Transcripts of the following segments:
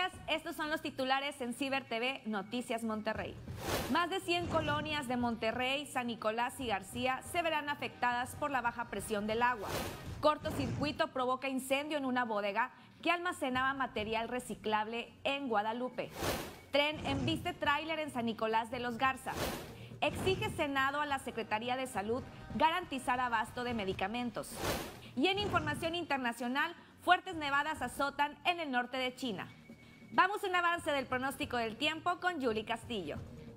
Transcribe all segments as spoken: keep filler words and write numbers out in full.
días, estos son los titulares en Ciber T V Noticias Monterrey. Más de cien colonias de Monterrey, San Nicolás y García se verán afectadas por la baja presión del agua. Cortocircuito provoca incendio en una bodega que almacenaba material reciclable en Guadalupe. Tren embiste tráiler en San Nicolás de los Garza. Exige Senado a la Secretaría de Salud garantizar abasto de medicamentos. Y en información internacional, fuertes nevadas azotan en el norte de China. Vamos a un avance del pronóstico del tiempo con Yuli Castillo.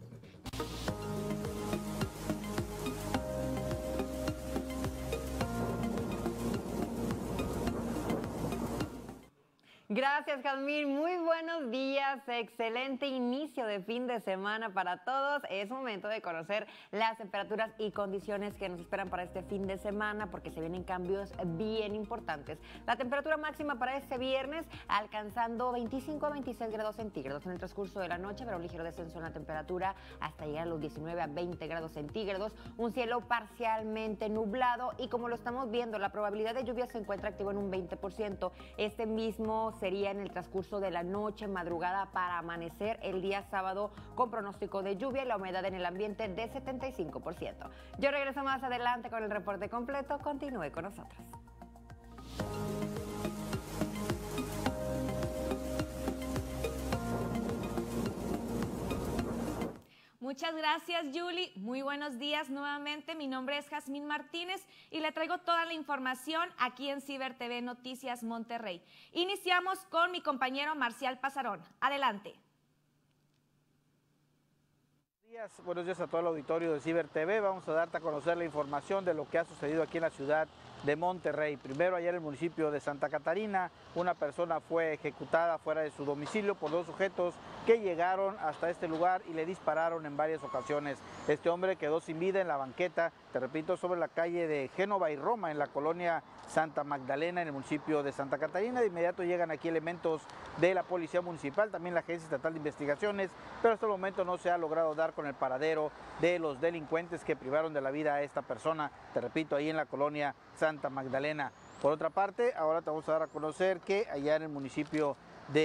Gracias, Jazmín. Muy buenos días. Excelente inicio de fin de semana para todos. Es momento de conocer las temperaturas y condiciones que nos esperan para este fin de semana porque se vienen cambios bien importantes. La temperatura máxima para este viernes alcanzando veinticinco a veintiséis grados centígrados. En el transcurso de la noche habrá un ligero descenso en la temperatura hasta llegar a los diecinueve a veinte grados centígrados. Un cielo parcialmente nublado y como lo estamos viendo, la probabilidad de lluvia se encuentra activa en un veinte por ciento. Este mismo sería en el transcurso de la noche, madrugada para amanecer el día sábado con pronóstico de lluvia y la humedad en el ambiente de setenta y cinco por ciento. Yo regreso más adelante con el reporte completo. Continúe con nosotros. Muchas gracias, Yuli. Muy buenos días nuevamente. Mi nombre es Jazmín Martínez y le traigo toda la información aquí en Ciber T V Noticias Monterrey. Iniciamos con mi compañero Marcial Pasarón. Adelante. Buenos días, buenos días a todo el auditorio de Ciber T V. Vamos a darte a conocer la información de lo que ha sucedido aquí en la ciudad de Monterrey. Primero, ayer en el municipio de Santa Catarina, una persona fue ejecutada fuera de su domicilio por dos sujetos que llegaron hasta este lugar y le dispararon en varias ocasiones. Este hombre quedó sin vida en la banqueta, te repito, sobre la calle de Génova y Roma, en la colonia Santa Magdalena, en el municipio de Santa Catarina. De inmediato llegan aquí elementos de la Policía Municipal, también la Agencia Estatal de Investigaciones, pero hasta el momento no se ha logrado dar con el paradero de los delincuentes que privaron de la vida a esta persona, te repito, ahí en la colonia Santa Magdalena. Por otra parte, ahora te vamos a dar a conocer que allá en el municipio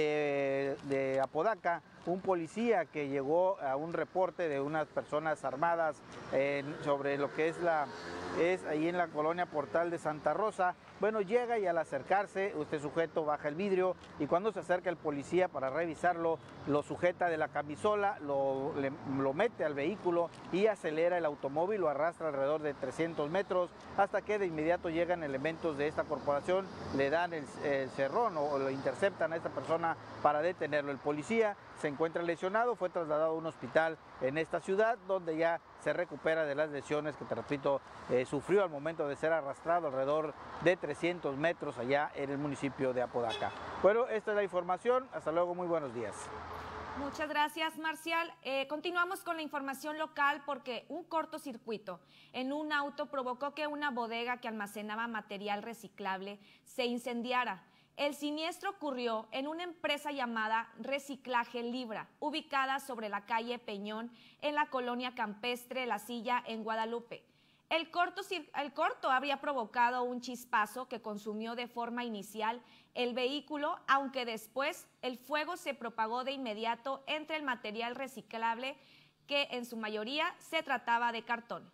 de, de Apodaca, un policía que llegó a un reporte de unas personas armadas eh, sobre lo que es la es ahí en la colonia Portal de Santa Rosa. Bueno, llega y al acercarse, este sujeto baja el vidrio y cuando se acerca el policía para revisarlo, lo sujeta de la camisola, lo, le, lo mete al vehículo y acelera el automóvil, lo arrastra alrededor de trescientos metros hasta que de inmediato llegan elementos de esta corporación, le dan el, el cerrón o, o lo interceptan a esta persona para detenerlo. El policía se encuentra lesionado, fue trasladado a un hospital en esta ciudad donde ya se recupera de las lesiones que, te repito, eh, sufrió al momento de ser arrastrado alrededor de trescientos metros allá en el municipio de Apodaca. Bueno, esta es la información. Hasta luego, muy buenos días. Muchas gracias, Marcial. Eh, continuamos con la información local porque un cortocircuito en un auto provocó que una bodega que almacenaba material reciclable se incendiara. El siniestro ocurrió en una empresa llamada Reciclaje Libra, ubicada sobre la calle Peñón, en la colonia campestre La Silla, en Guadalupe. El corto, el corto habría provocado un chispazo que consumió de forma inicial el vehículo, aunque después el fuego se propagó de inmediato entre el material reciclable, que en su mayoría se trataba de cartón.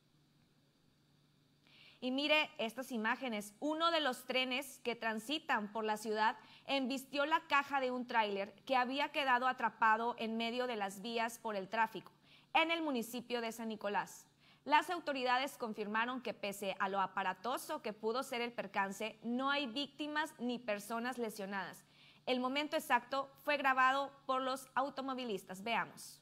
Y mire estas imágenes, uno de los trenes que transitan por la ciudad embistió la caja de un tráiler que había quedado atrapado en medio de las vías por el tráfico, en el municipio de San Nicolás. Las autoridades confirmaron que pese a lo aparatoso que pudo ser el percance, no hay víctimas ni personas lesionadas. El momento exacto fue grabado por los automovilistas. Veamos.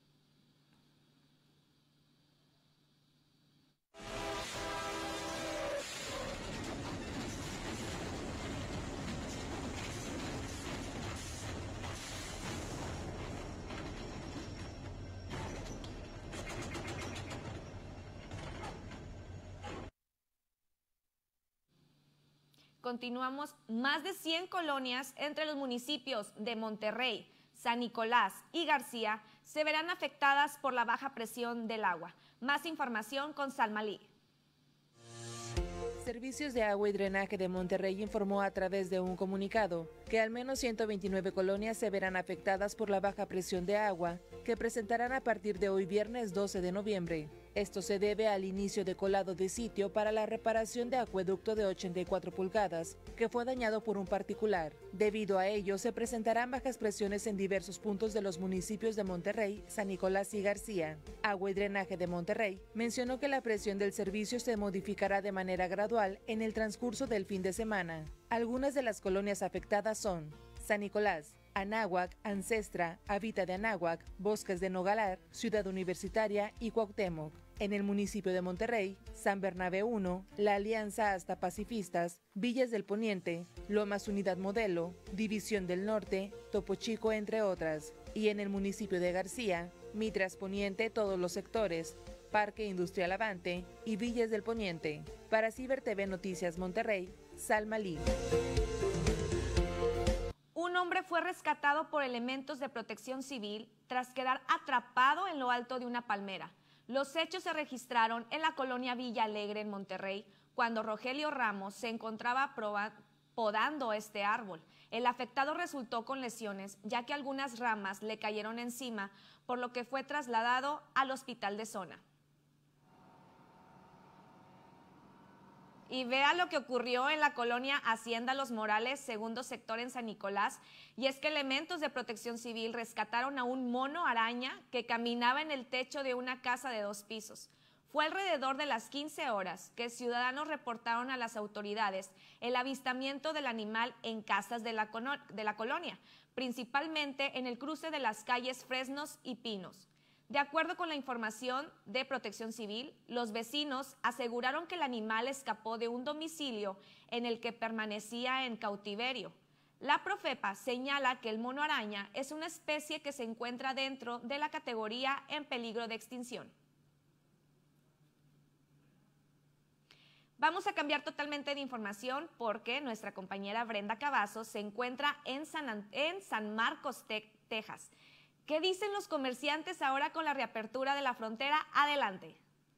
Continuamos, más de cien colonias entre los municipios de Monterrey, San Nicolás y García se verán afectadas por la baja presión del agua. Más información con Salma Lee. Servicios de Agua y Drenaje de Monterrey informó a través de un comunicado que al menos ciento veintinueve colonias se verán afectadas por la baja presión de agua que presentarán a partir de hoy viernes doce de noviembre. Esto se debe al inicio de colado de sitio para la reparación de acueducto de ochenta y cuatro pulgadas, que fue dañado por un particular. Debido a ello, se presentarán bajas presiones en diversos puntos de los municipios de Monterrey, San Nicolás y García. Agua y Drenaje de Monterrey mencionó que la presión del servicio se modificará de manera gradual en el transcurso del fin de semana. Algunas de las colonias afectadas son San Nicolás, Anáhuac, Ancestra, Habita de Anáhuac, Bosques de Nogalar, Ciudad Universitaria y Cuauhtémoc. En el municipio de Monterrey, San Bernabé uno, La Alianza hasta Pacifistas, Villas del Poniente, Lomas Unidad Modelo, División del Norte, Topo Chico, entre otras. Y en el municipio de García, Mitras Poniente, todos los sectores, Parque Industrial Avante y Villas del Poniente. Para Ciber T V Noticias Monterrey, Salma Lee. Un hombre fue rescatado por elementos de protección civil tras quedar atrapado en lo alto de una palmera. Los hechos se registraron en la colonia Villa Alegre, en Monterrey, cuando Rogelio Ramos se encontraba podando este árbol. El afectado resultó con lesiones, ya que algunas ramas le cayeron encima, por lo que fue trasladado al hospital de zona. Y vea lo que ocurrió en la colonia Hacienda Los Morales, segundo sector en San Nicolás, y es que elementos de protección civil rescataron a un mono araña que caminaba en el techo de una casa de dos pisos. Fue alrededor de las quince horas que ciudadanos reportaron a las autoridades el avistamiento del animal en casas de la, de la colonia, principalmente en el cruce de las calles Fresnos y Pinos. De acuerdo con la información de Protección Civil, los vecinos aseguraron que el animal escapó de un domicilio en el que permanecía en cautiverio. La Profepa señala que el mono araña es una especie que se encuentra dentro de la categoría en peligro de extinción. Vamos a cambiar totalmente de información porque nuestra compañera Brenda Cavazos se encuentra en San, en San Marcos, Texas. ¿Qué dicen los comerciantes ahora con la reapertura de la frontera? Adelante.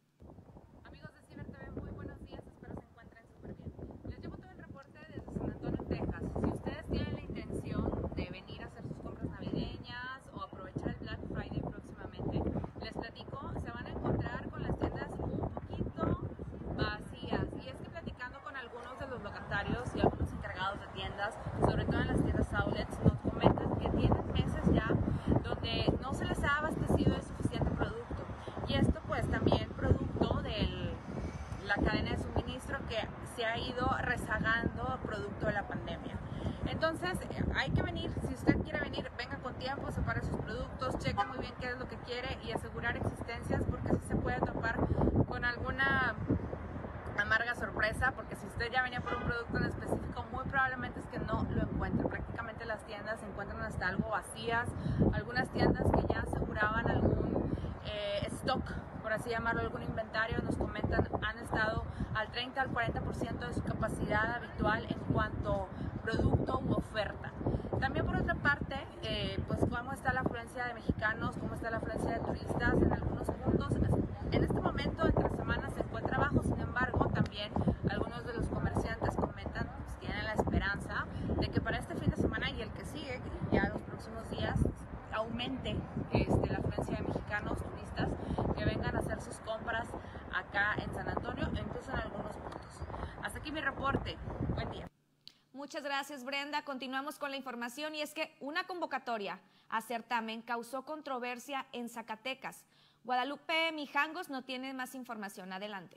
Amigos de Ciber T V, muy buenos días, espero se encuentren súper bien. Les llevo todo el reporte desde San Antonio, Texas. Si ustedes tienen la intención de venir a hacer sus compras navideñas o aprovechar el Black Friday próximamente, les platico, se van a encontrar con las tiendas un poquito vacías. Y es que platicando con algunos de los locatarios y algunos encargados de tiendas, sobre todo en las tiendas outlets, nos comentan que tienen meses ya donde no se les ha abastecido de suficiente producto, y esto pues también producto de la cadena de suministro que se ha ido rezagando producto de la pandemia. Entonces hay que venir, si usted quiere venir, venga con tiempo, separe sus productos, cheque muy bien qué es lo que quiere y asegurar existencias, porque si se puede topar con alguna amarga sorpresa, porque si usted ya venía por un producto en específico, muy probablemente es que no lo encuentre. Prácticamente las tiendas se encuentran hasta algo vacías, algunas tiendas que ya aseguraban algún eh, stock, por así llamarlo, algún inventario, nos comentan, han estado al treinta al cuarenta por ciento de su capacidad habitual en cuanto producto u oferta. También por otra parte, eh, pues cómo está la afluencia de mexicanos, cómo está la afluencia de turistas en algunos puntos. En este momento, entre semanas, se encuentra bajo, sin embargo, también algunos de los comerciantes comentan, pues tienen la esperanza de que para este fin de semana y el que sigue, ya los próximos días, aumente este, la afluencia de mexicanos, turistas, que vengan a hacer sus compras acá en San Antonio, incluso en algunos puntos. Hasta aquí mi reporte. Buen día. Muchas gracias, Brenda. Continuamos con la información y es que una convocatoria a certamen causó controversia en Zacatecas. Guadalupe Mijangos no tiene más información. Adelante.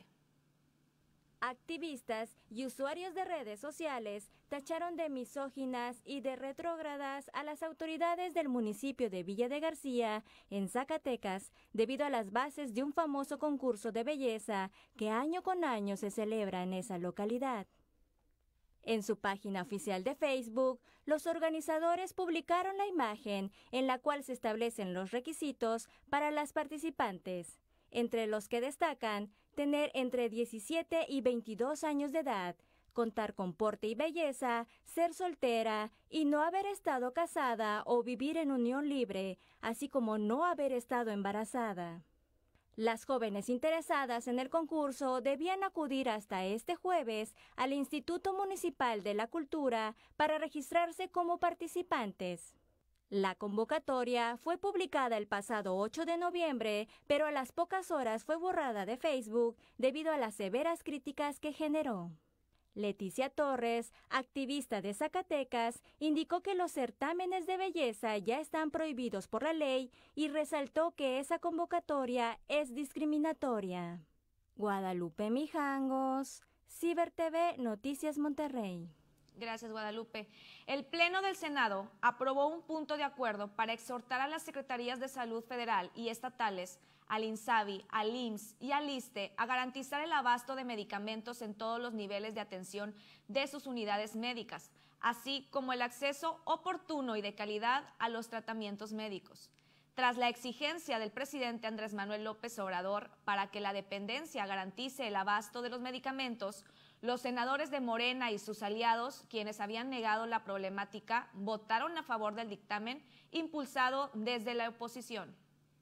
Activistas y usuarios de redes sociales tacharon de misóginas y de retrógradas a las autoridades del municipio de Villa de García, en Zacatecas, debido a las bases de un famoso concurso de belleza que año con año se celebra en esa localidad. En su página oficial de Facebook, los organizadores publicaron la imagen en la cual se establecen los requisitos para las participantes, entre los que destacan tener entre diecisiete y veintidós años de edad, contar con porte y belleza, ser soltera y no haber estado casada o vivir en unión libre, así como no haber estado embarazada. Las jóvenes interesadas en el concurso debían acudir hasta este jueves al Instituto Municipal de la Cultura para registrarse como participantes. La convocatoria fue publicada el pasado ocho de noviembre, pero a las pocas horas fue borrada de Facebook debido a las severas críticas que generó. Leticia Torres, activista de Zacatecas, indicó que los certámenes de belleza ya están prohibidos por la ley y resaltó que esa convocatoria es discriminatoria. Guadalupe Mijangos, Ciber T V, Noticias Monterrey. Gracias, Guadalupe. El Pleno del Senado aprobó un punto de acuerdo para exhortar a las Secretarías de Salud Federal y estatales, al INSABI, al I M S S y al ISSSTE a garantizar el abasto de medicamentos en todos los niveles de atención de sus unidades médicas, así como el acceso oportuno y de calidad a los tratamientos médicos. Tras la exigencia del presidente Andrés Manuel López Obrador para que la dependencia garantice el abasto de los medicamentos, los senadores de Morena y sus aliados, quienes habían negado la problemática, votaron a favor del dictamen impulsado desde la oposición.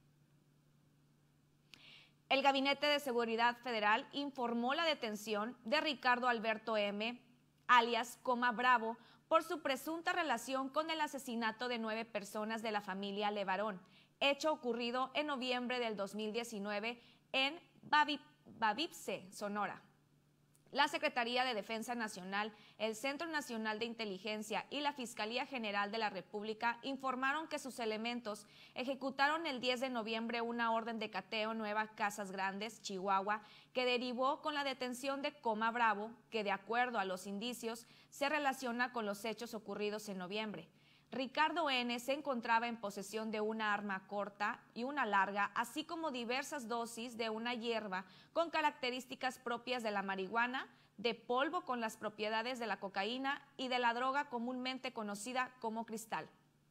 El Gabinete de Seguridad Federal informó la detención de Ricardo Alberto M., alias Coma Bravo, por su presunta relación con el asesinato de nueve personas de la familia Levarón, hecho ocurrido en noviembre del dos mil diecinueve en Bavipse, Sonora. La Secretaría de Defensa Nacional, el Centro Nacional de Inteligencia y la Fiscalía General de la República informaron que sus elementos ejecutaron el diez de noviembre una orden de cateo en Nueva Casas Grandes, Chihuahua, que derivó con la detención de Coma Bravo, que de acuerdo a los indicios se relaciona con los hechos ocurridos en noviembre. Ricardo N. se encontraba en posesión de una arma corta y una larga, así como diversas dosis de una hierba con características propias de la marihuana, de polvo con las propiedades de la cocaína y de la droga comúnmente conocida como cristal.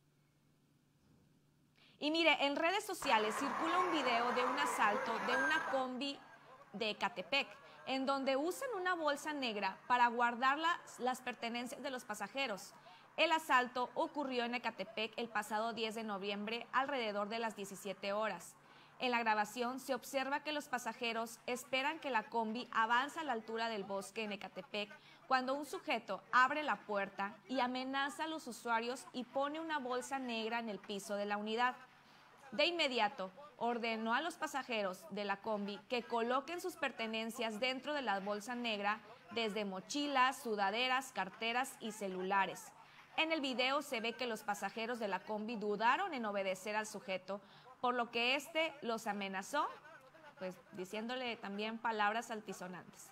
Y mire, en redes sociales circula un video de un asalto de una combi de Ecatepec, en donde usan una bolsa negra para guardar las, las pertenencias de los pasajeros. El asalto ocurrió en Ecatepec el pasado diez de noviembre alrededor de las diecisiete horas. En la grabación se observa que los pasajeros esperan que la combi avance a la altura del bosque en Ecatepec cuando un sujeto abre la puerta y amenaza a los usuarios y pone una bolsa negra en el piso de la unidad. De inmediato ordenó a los pasajeros de la combi que coloquen sus pertenencias dentro de la bolsa negra, desde mochilas, sudaderas, carteras y celulares. En el video se ve que los pasajeros de la combi dudaron en obedecer al sujeto, por lo que éste los amenazó, pues diciéndole también palabras altisonantes.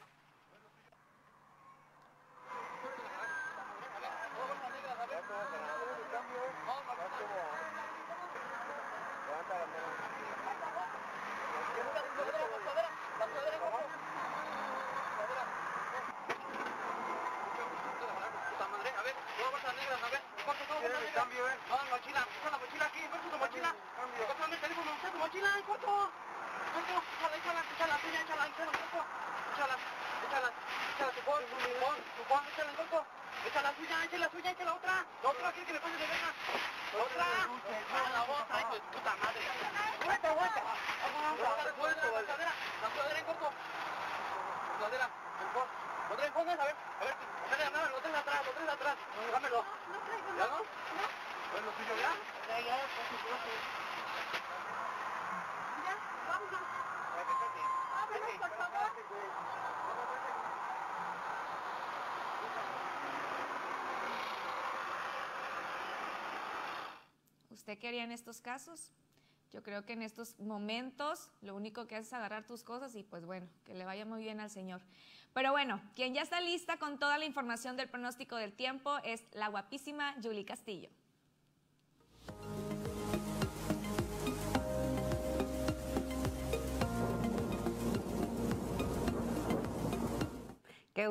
¿Usted qué haría en estos casos? Yo creo que en estos momentos lo único que haces es agarrar tus cosas y pues bueno, que le vaya muy bien al Señor. Pero bueno, quien ya está lista con toda la información del pronóstico del tiempo es la guapísima Yuli Castillo. Qué gusto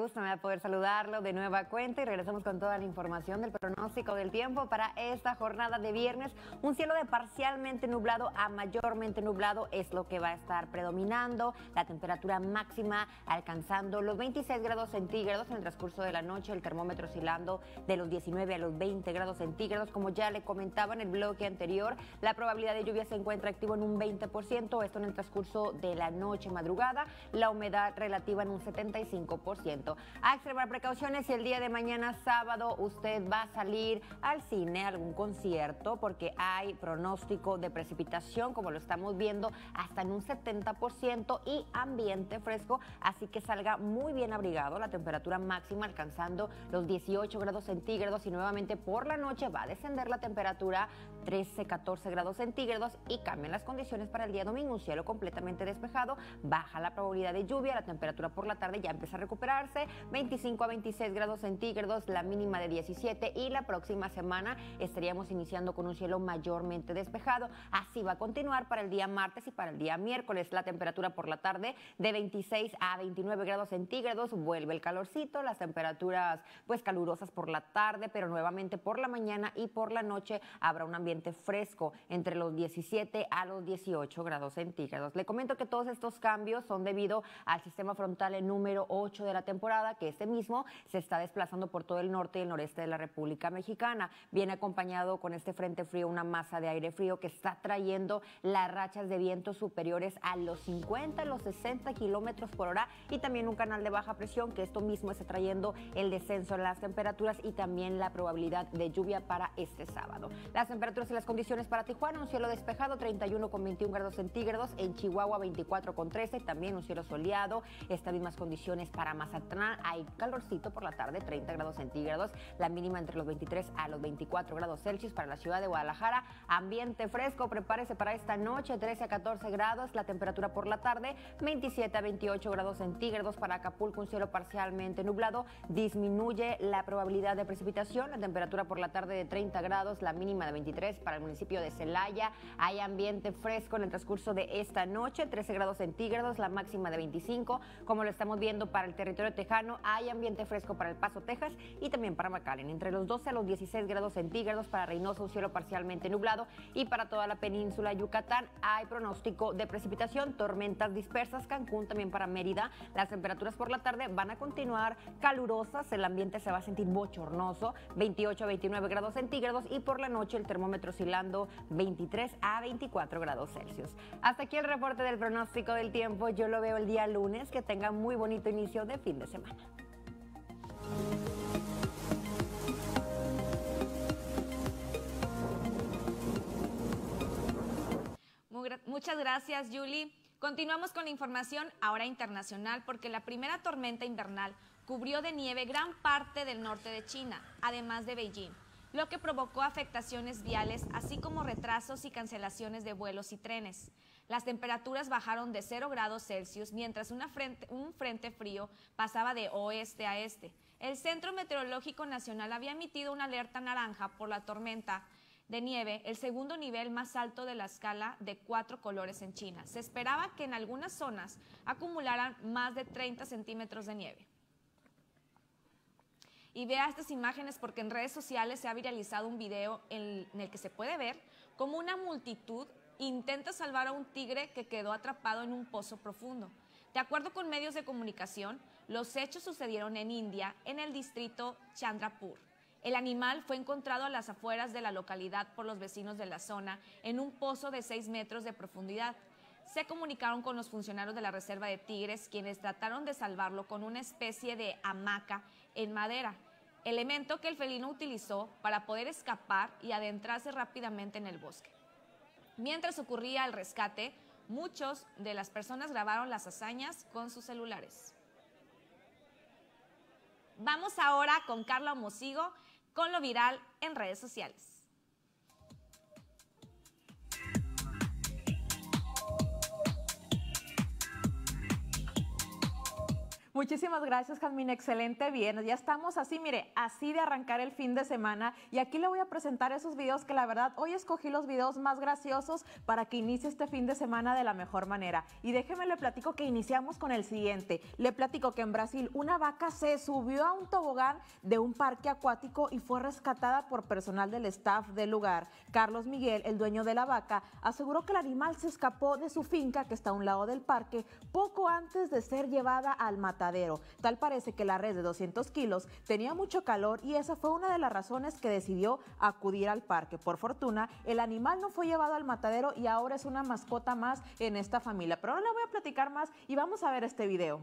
gusto me va a poder saludarlo de nueva cuenta y regresamos con toda la información del pronóstico del tiempo para esta jornada de viernes. Un cielo de parcialmente nublado a mayormente nublado es lo que va a estar predominando. La temperatura máxima alcanzando los veintiséis grados centígrados en el transcurso de la noche, el termómetro oscilando de los diecinueve a los veinte grados centígrados. Como ya le comentaba en el bloque anterior, la probabilidad de lluvia se encuentra activo en un veinte por ciento, esto en el transcurso de la noche madrugada, la humedad relativa en un setenta y cinco por ciento. A extremar precauciones si el día de mañana sábado usted va a salir al cine, a algún concierto, porque hay pronóstico de precipitación, como lo estamos viendo, hasta en un setenta por ciento y ambiente fresco, así que salga muy bien abrigado, la temperatura máxima alcanzando los dieciocho grados centígrados y nuevamente por la noche va a descender la temperatura trece, catorce grados centígrados y cambian las condiciones para el día domingo, un cielo completamente despejado, baja la probabilidad de lluvia, la temperatura por la tarde ya empieza a recuperarse, veinticinco a veintiséis grados centígrados, la mínima de diecisiete y la próxima semana estaríamos iniciando con un cielo mayormente despejado. Así va a continuar para el día martes y para el día miércoles, la temperatura por la tarde de veintiséis a veintinueve grados centígrados, vuelve el calorcito, las temperaturas pues calurosas por la tarde, pero nuevamente por la mañana y por la noche habrá un ambiente fresco entre los diecisiete a los dieciocho grados centígrados. Le comento que todos estos cambios son debido al sistema frontal número ocho de la temporada, que este mismo se está desplazando por todo el norte y el noreste de la República Mexicana. Viene acompañado con este frente frío una masa de aire frío que está trayendo las rachas de viento superiores a los cincuenta, los sesenta kilómetros por hora y también un canal de baja presión que esto mismo está trayendo el descenso en las temperaturas y también la probabilidad de lluvia para este sábado. Las temperaturas y las condiciones para Tijuana, un cielo despejado, treinta y uno con veintiún grados centígrados, en Chihuahua veinticuatro con trece, también un cielo soleado, estas mismas condiciones para Mazatlán, hay calorcito por la tarde, treinta grados centígrados, la mínima entre los veintitrés a los veinticuatro grados Celsius para la ciudad de Guadalajara, ambiente fresco, prepárese para esta noche, trece a catorce grados, la temperatura por la tarde, veintisiete a veintiocho grados centígrados para Acapulco, un cielo parcialmente nublado, disminuye la probabilidad de precipitación, la temperatura por la tarde de treinta grados, la mínima de veintitrés para el municipio de Celaya, hay ambiente fresco en el transcurso de esta noche, trece grados centígrados, la máxima de veinticinco, como lo estamos viendo para el territorio tejano, hay ambiente fresco para El Paso, Texas y también para McAllen, entre los doce a los dieciséis grados centígrados para Reynosa, un cielo parcialmente nublado y para toda la península de Yucatán hay pronóstico de precipitación, tormentas dispersas, Cancún también para Mérida, las temperaturas por la tarde van a continuar calurosas, el ambiente se va a sentir bochornoso, veintiocho a veintinueve grados centígrados y por la noche el termómetro oscilando veintitrés a veinticuatro grados Celsius. Hasta aquí el reporte del pronóstico del tiempo. Yo lo veo el día lunes. Que tengan muy bonito inicio de fin de semana. Muchas gracias, Julie. Continuamos con la información ahora internacional porque la primera tormenta invernal cubrió de nieve gran parte del norte de China, además de Beijing, lo que provocó afectaciones viales, así como retrasos y cancelaciones de vuelos y trenes. Las temperaturas bajaron de cero grados Celsius, mientras una frente, un frente frío pasaba de oeste a este. El Centro Meteorológico Nacional había emitido una alerta naranja por la tormenta de nieve, el segundo nivel más alto de la escala de cuatro colores en China. Se esperaba que en algunas zonas acumularan más de treinta centímetros de nieve. Y vea estas imágenes porque en redes sociales se ha viralizado un video en, en el que se puede ver cómo una multitud intenta salvar a un tigre que quedó atrapado en un pozo profundo. De acuerdo con medios de comunicación, los hechos sucedieron en India, en el distrito Chandrapur. El animal fue encontrado a las afueras de la localidad por los vecinos de la zona en un pozo de seis metros de profundidad. Se comunicaron con los funcionarios de la reserva de tigres, quienes trataron de salvarlo con una especie de hamaca en madera, elemento que el felino utilizó para poder escapar y adentrarse rápidamente en el bosque. Mientras ocurría el rescate, muchos de las personas grabaron las hazañas con sus celulares. Vamos ahora con Carla Mosigo con lo viral en redes sociales. Muchísimas gracias, Jazmín. Excelente viernes. Ya estamos así, mire, así de arrancar el fin de semana. Y aquí le voy a presentar esos videos que la verdad hoy escogí los videos más graciosos para que inicie este fin de semana de la mejor manera. Y déjeme le platico que iniciamos con el siguiente. Le platico que en Brasil una vaca se subió a un tobogán de un parque acuático y fue rescatada por personal del staff del lugar. Carlos Miguel, el dueño de la vaca, aseguró que el animal se escapó de su finca que está a un lado del parque poco antes de ser llevada al matadero. Tal parece que la res de doscientos kilos tenía mucho calor y esa fue una de las razones que decidió acudir al parque. Por fortuna, el animal no fue llevado al matadero y ahora es una mascota más en esta familia. Pero ahora le voy a platicar más y vamos a ver este video.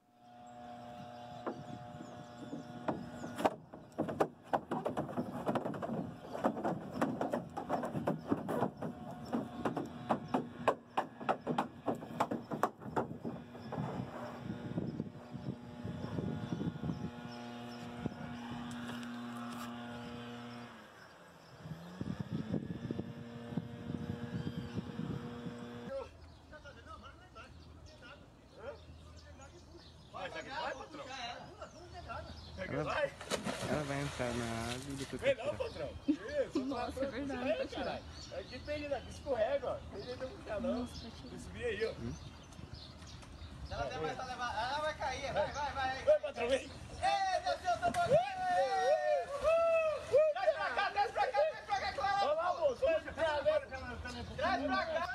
Ela vai entrar na água e depois Vem não, patrão. Isso, nossa, é verdade. Escorrega, caralho. Aqui tem ainda, escorrega, ó. Tem jeito de puxar, não. Subir aí, ó. Hum? Ela vai, tá levar, ela vai cair, vai, vai, vai. Vai, patrão, vem. Ei, desceu o tamanho. Traz pra cá, traz pra cá, traz pra cá, Clara. Vamos lá, moço. Traz pra cá.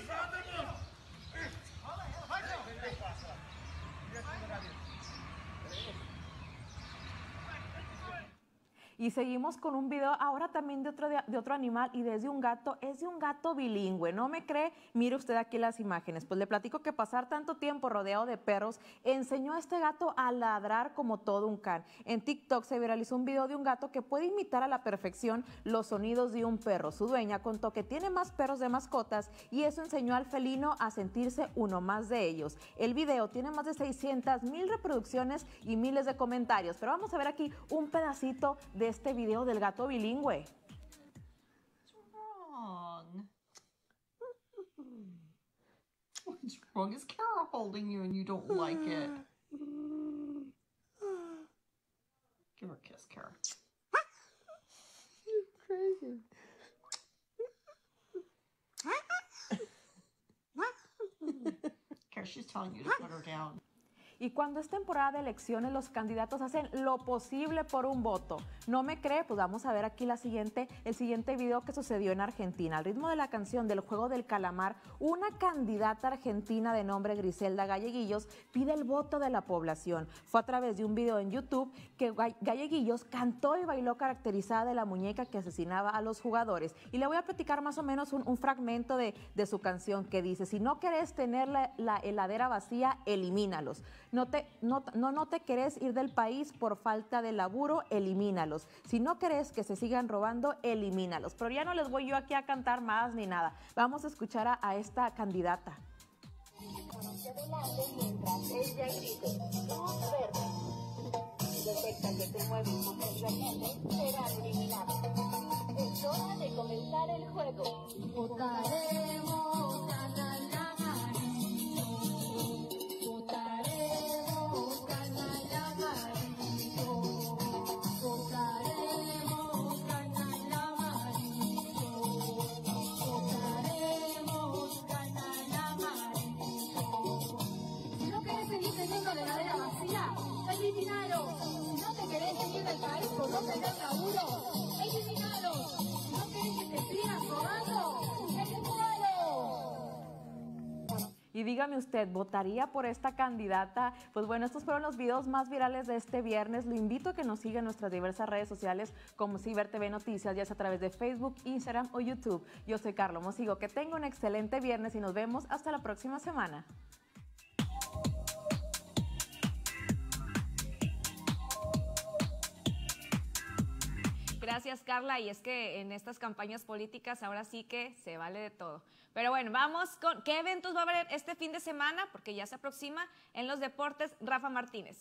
Y seguimos con un video ahora también de otro, de, de otro animal y desde un gato. Es de un gato bilingüe. ¿No me cree? Mire usted aquí las imágenes. Pues le platico que pasar tanto tiempo rodeado de perros enseñó a este gato a ladrar como todo un can. En TikTok se viralizó un video de un gato que puede imitar a la perfección los sonidos de un perro. Su dueña contó que tiene más perros de mascotas y eso enseñó al felino a sentirse uno más de ellos. El video tiene más de seiscientas mil reproducciones y miles de comentarios. Pero vamos a ver aquí un pedacito de este video del gato bilingüe. What's wrong? What's wrong? Is Kara holding you and you don't like it? Give her a kiss, Kara. You're crazy. Kara, she's telling you to put her down. Y cuando es temporada de elecciones, los candidatos hacen lo posible por un voto. ¿No me cree? Pues vamos a ver aquí la siguiente, el siguiente video que sucedió en Argentina. Al ritmo de la canción del Juego del Calamar, una candidata argentina de nombre Griselda Galleguillos pide el voto de la población. Fue a través de un video en YouTube que Galleguillos cantó y bailó caracterizada de la muñeca que asesinaba a los jugadores. Y le voy a platicar más o menos un, un fragmento de, de su canción que dice: si no querés tener la, la heladera vacía, elimínalos. No te, no, no, no te querés ir del país por falta de laburo, elimínalos. Si no querés que se sigan robando, elimínalos. Pero ya no les voy yo aquí a cantar más ni nada. Vamos a escuchar a, a esta candidata. Mientras ella grite, luz verde. Detecta que te mueves potencialmente, será eliminado. Es hora de comenzar el juego. Votaremos canal amarillo. Votaremos canal amarillo. Votaremos canal amarillo. Votaremos canal amarillo. Si no querés seguir teniendo la heladera vacía, eliminalo. Si no te querés seguir del país por no tener laburo, eliminalo. Si no querés que te sigan robando, eliminalo. Y dígame usted, ¿votaría por esta candidata? Pues bueno, estos fueron los videos más virales de este viernes. Lo invito a que nos siga en nuestras diversas redes sociales como Ciber T V Noticias, ya sea a través de Facebook, Instagram o YouTube. Yo soy Carlos Mosigo. Que tenga un excelente viernes y nos vemos hasta la próxima semana. Gracias, Carla. Y es que en estas campañas políticas ahora sí que se vale de todo. Pero bueno, vamos con qué eventos va a haber este fin de semana, porque ya se aproxima en los deportes. Rafa Martínez.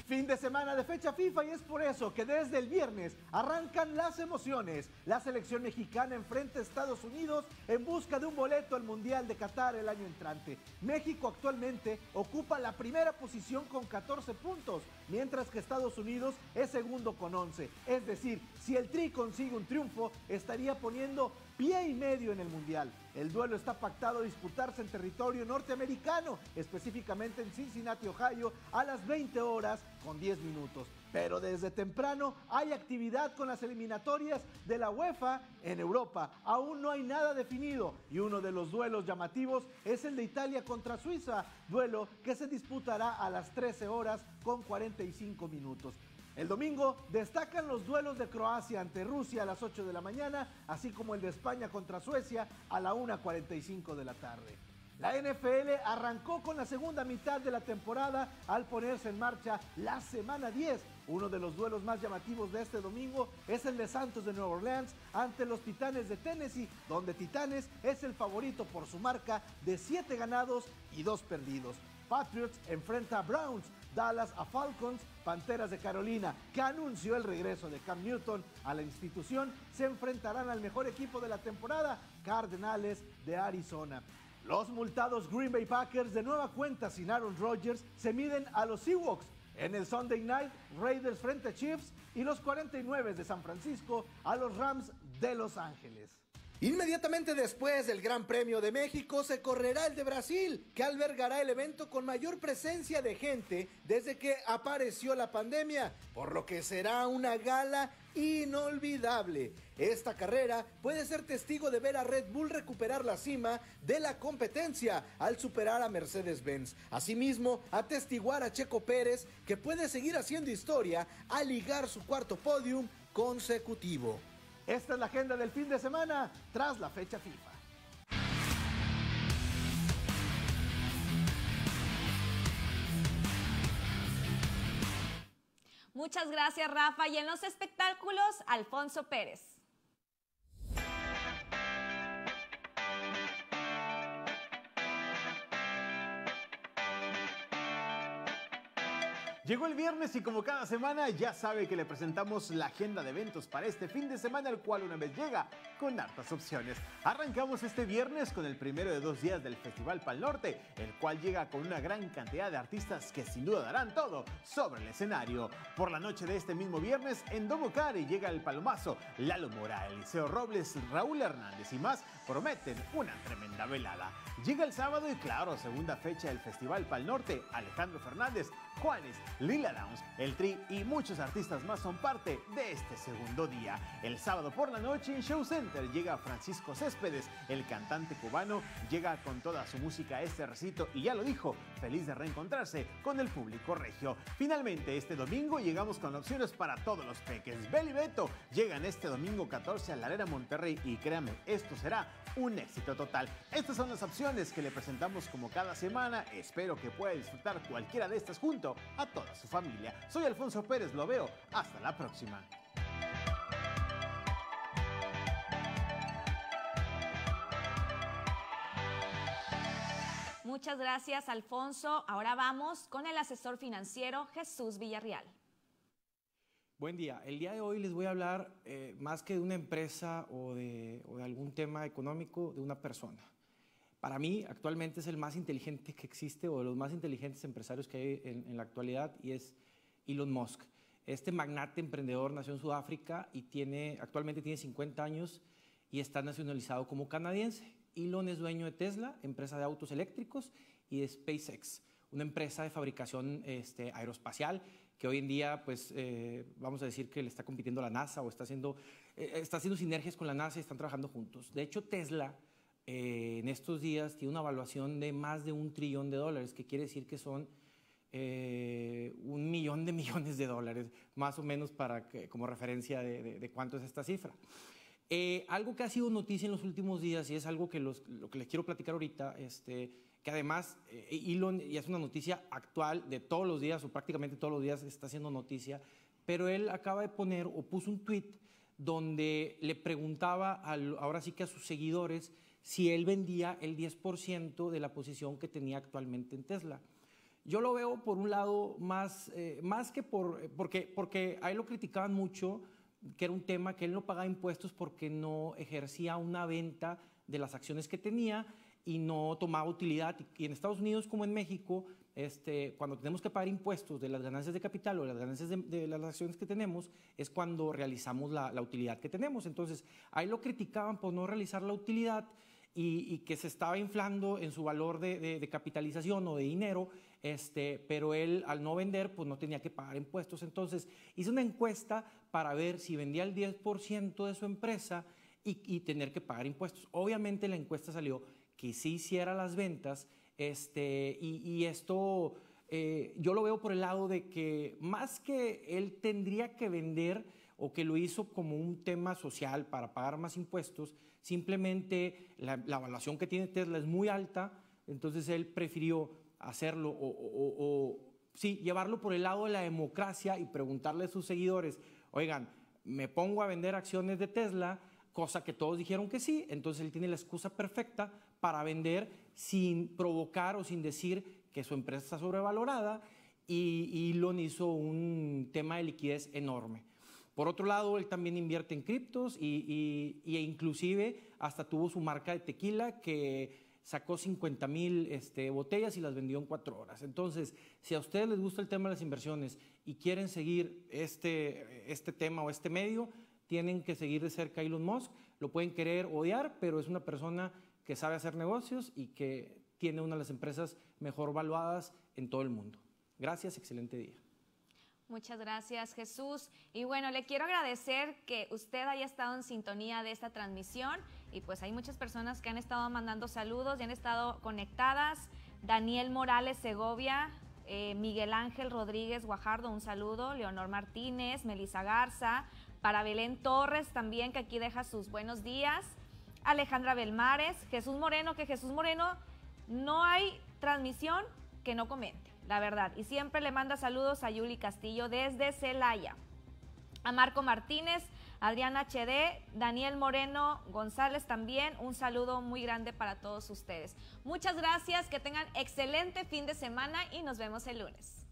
Fin de semana de fecha FIFA y es por eso que desde el viernes arrancan las emociones. La selección mexicana enfrenta a Estados Unidos en busca de un boleto al Mundial de Qatar el año entrante. México actualmente ocupa la primera posición con catorce puntos, mientras que Estados Unidos es segundo con once. Es decir, si el Tri consigue un triunfo, estaría poniendo pie y medio en el Mundial. El duelo está pactado a disputarse en territorio norteamericano, específicamente en Cincinnati, Ohio, a las veinte horas con diez minutos. Pero desde temprano hay actividad con las eliminatorias de la UEFA en Europa. Aún no hay nada definido y uno de los duelos llamativos es el de Italia contra Suiza, duelo que se disputará a las trece horas con cuarenta y cinco minutos. El domingo destacan los duelos de Croacia ante Rusia a las ocho de la mañana, así como el de España contra Suecia a la una cuarenta y cinco de la tarde. La N F L arrancó con la segunda mitad de la temporada al ponerse en marcha la semana diez. Uno de los duelos más llamativos de este domingo es el de Santos de Nueva Orleans ante los Titanes de Tennessee, donde Titanes es el favorito por su marca de siete ganados y dos perdidos. Patriots enfrenta a Browns, Dallas a Falcons, Panteras de Carolina, que anunció el regreso de Cam Newton a la institución, se enfrentarán al mejor equipo de la temporada, Cardenales de Arizona. Los multados Green Bay Packers, de nueva cuenta sin Aaron Rodgers, se miden a los Seahawks. En el Sunday Night, Raiders frente a Chiefs y los cuarenta y nueve de San Francisco a los Rams de Los Ángeles. Inmediatamente después del Gran Premio de México se correrá el de Brasil, que albergará el evento con mayor presencia de gente desde que apareció la pandemia, por lo que será una gala inolvidable. Esta carrera puede ser testigo de ver a Red Bull recuperar la cima de la competencia al superar a Mercedes-Benz. Asimismo, atestiguar a Checo Pérez, que puede seguir haciendo historia al ligar su cuarto podium consecutivo. Esta es la agenda del fin de semana tras la fecha FIFA. Muchas gracias, Rafa. Y en los espectáculos, Alfonso Pérez. Llegó el viernes y como cada semana ya sabe que le presentamos la agenda de eventos para este fin de semana, el cual una vez llega con hartas opciones. Arrancamos este viernes con el primero de dos días del Festival Pal Norte, el cual llega con una gran cantidad de artistas que sin duda darán todo sobre el escenario. Por la noche de este mismo viernes en Domo Cari llega el Palomazo, Lalo Mora, Eliseo Robles, Raúl Hernández y más prometen una tremenda velada. Llega el sábado y claro, segunda fecha del Festival Pal Norte, Alejandro Fernández, Juanes, Lila Downs, el Tri y muchos artistas más son parte de este segundo día. El sábado por la noche en Show Center llega Francisco Céspedes, el cantante cubano, llega con toda su música a este recinto y ya lo dijo, feliz de reencontrarse con el público regio. Finalmente este domingo llegamos con opciones para todos los peques. Bel y Beto llegan este domingo catorce a la Arena Monterrey y créanme, esto será un éxito total. Estas son las opciones que le presentamos como cada semana. Espero que pueda disfrutar cualquiera de estas junto a toda su familia. Soy Alfonso Pérez, lo veo. Hasta la próxima. Muchas gracias, Alfonso. Ahora vamos con el asesor financiero Jesús Villarreal. Buen día. El día de hoy les voy a hablar eh, más que de una empresa o de, o de algún tema económico, de una persona. Para mí, actualmente es el más inteligente que existe o de los más inteligentes empresarios que hay en, en la actualidad y es Elon Musk. Este magnate emprendedor nació en Sudáfrica y tiene, actualmente tiene cincuenta años y está nacionalizado como canadiense. Elon es dueño de Tesla, empresa de autos eléctricos, y de SpaceX, una empresa de fabricación este, aeroespacial que hoy en día, pues, eh, vamos a decir que le está compitiendo a la NASA o está haciendo, eh, está haciendo sinergias con la NASA y están trabajando juntos. De hecho, Tesla eh, en estos días tiene una evaluación de más de un trillón de dólares, que quiere decir que son eh, un millón de millones de dólares, más o menos para que, como referencia de, de, de cuánto es esta cifra. Eh, algo que ha sido noticia en los últimos días y es algo que los, lo que les quiero platicar ahorita, este, que además eh, Elon, y es una noticia actual de todos los días o prácticamente todos los días está haciendo noticia, pero él acaba de poner o puso un tweet donde le preguntaba al, ahora sí que a sus seguidores si él vendía el diez por ciento de la posición que tenía actualmente en Tesla. Yo lo veo por un lado más, eh, más que por, porque, porque a él lo criticaban mucho, que era un tema que él no pagaba impuestos porque no ejercía una venta de las acciones que tenía y no tomaba utilidad. Y en Estados Unidos como en México, este, cuando tenemos que pagar impuestos de las ganancias de capital o de las ganancias de, de las acciones que tenemos, es cuando realizamos la, la utilidad que tenemos. Entonces, ahí lo criticaban por no realizar la utilidad y, y que se estaba inflando en su valor de, de, de capitalización o de dinero, este, pero él al no vender, pues no tenía que pagar impuestos. Entonces, hizo una encuesta para ver si vendía el diez por ciento de su empresa y, y tener que pagar impuestos. Obviamente la encuesta salió que sí hiciera las ventas, este, y, y esto eh, yo lo veo por el lado de que más que él tendría que vender o que lo hizo como un tema social para pagar más impuestos, simplemente la, la evaluación que tiene Tesla es muy alta, entonces él prefirió hacerlo o, o, o, o sí, llevarlo por el lado de la democracia y preguntarle a sus seguidores, oigan, me pongo a vender acciones de Tesla, cosa que todos dijeron que sí, entonces él tiene la excusa perfecta para vender sin provocar o sin decir que su empresa está sobrevalorada, y, y Elon hizo un tema de liquidez enorme. Por otro lado, él también invierte en criptos y, y, y inclusive hasta tuvo su marca de tequila que sacó cincuenta mil este, botellas y las vendió en cuatro horas. Entonces, si a ustedes les gusta el tema de las inversiones y quieren seguir este, este tema o este medio, tienen que seguir de cerca a Elon Musk. Lo pueden querer odiar, pero es una persona que sabe hacer negocios y que tiene una de las empresas mejor valuadas en todo el mundo. Gracias, excelente día. Muchas gracias, Jesús. Y bueno, le quiero agradecer que usted haya estado en sintonía de esta transmisión y pues hay muchas personas que han estado mandando saludos y han estado conectadas. Daniel Morales Segovia, eh, Miguel Ángel Rodríguez Guajardo, un saludo. Leonor Martínez, Melissa Garza, para Belén Torres también, que aquí deja sus buenos días. Alejandra Belmares, Jesús Moreno, que Jesús Moreno no hay transmisión que no comente, la verdad. Y siempre le manda saludos a Yuli Castillo desde Celaya. A Marco Martínez, Adrián H D, Daniel Moreno González también, un saludo muy grande para todos ustedes. Muchas gracias, que tengan excelente fin de semana y nos vemos el lunes.